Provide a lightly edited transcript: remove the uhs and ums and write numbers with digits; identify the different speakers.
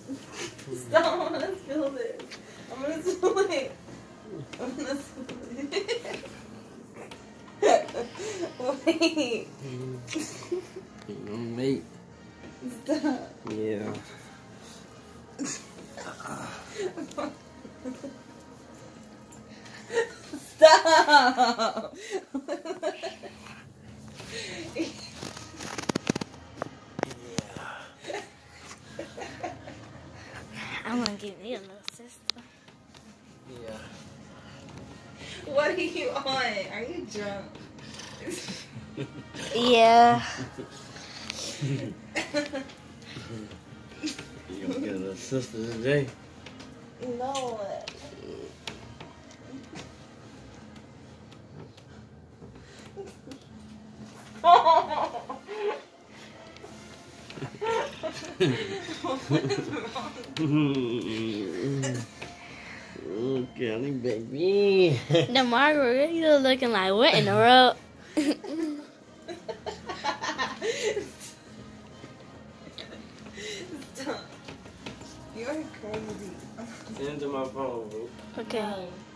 Speaker 1: Stop, I'm gonna spill this. I'm gonna spill it. I'm gonna spill it. Wait.
Speaker 2: Mate.
Speaker 1: Stop.
Speaker 2: Yeah.
Speaker 1: Stop.
Speaker 3: I'm gonna give you a little sister.
Speaker 2: Yeah.
Speaker 1: What are you on? Are you drunk?
Speaker 3: Yeah.
Speaker 2: You gonna get a little sister today?
Speaker 1: No.
Speaker 2: Oh, Kelly, baby.
Speaker 3: The margarita, you looking like what in the world?
Speaker 1: Stop. You're crazy.
Speaker 2: Send to my phone, bro.
Speaker 3: Okay.
Speaker 1: No.